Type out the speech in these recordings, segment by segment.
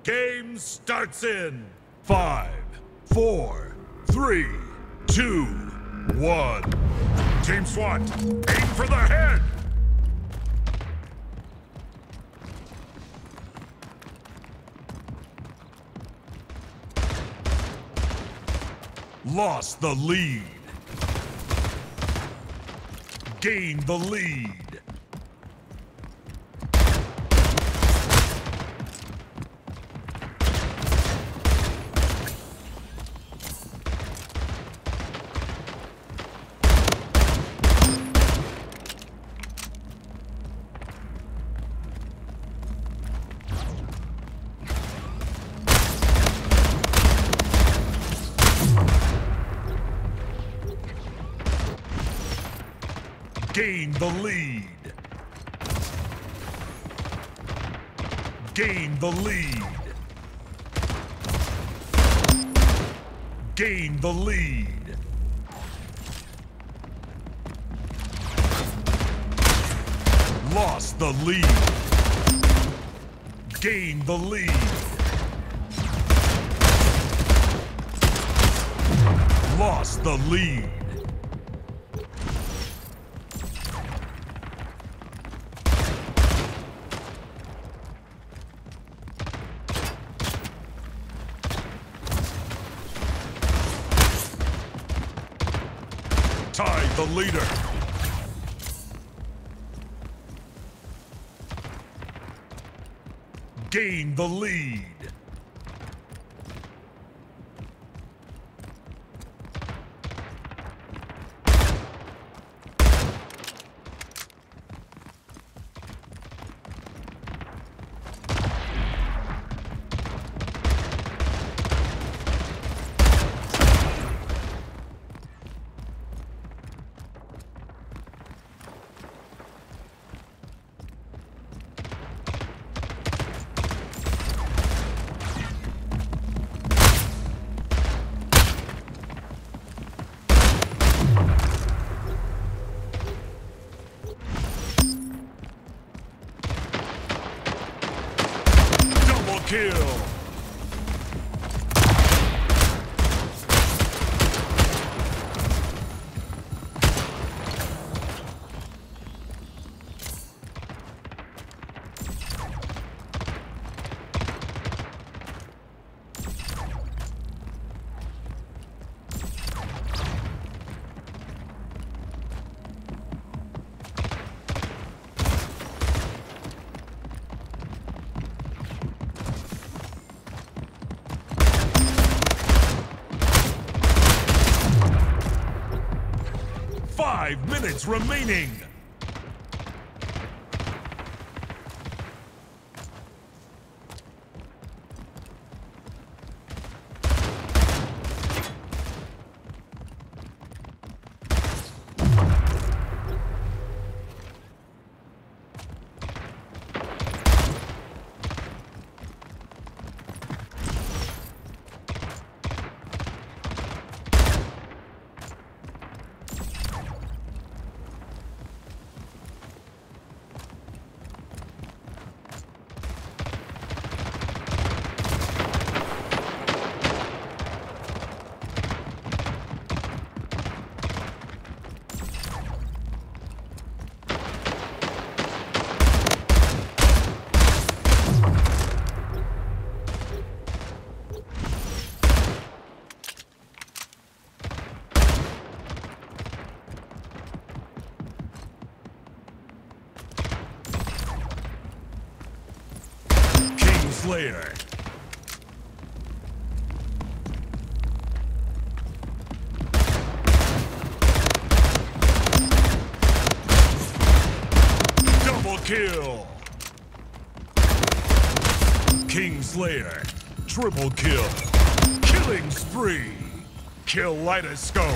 Game starts in 5, 4, 3, 2, 1. Team SWAT, aim for the head! Lost the lead. Gained the lead. Gain the lead. Gain the lead. Gain the lead. Lost the lead. Gain the lead. Lost the lead. Tied the leader. Gain the lead. Kill. Five minutes remaining. Slayer. Double kill. Kingslayer. Triple kill. Killing spree. Kaleidoscope.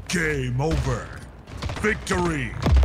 Game over. Victory.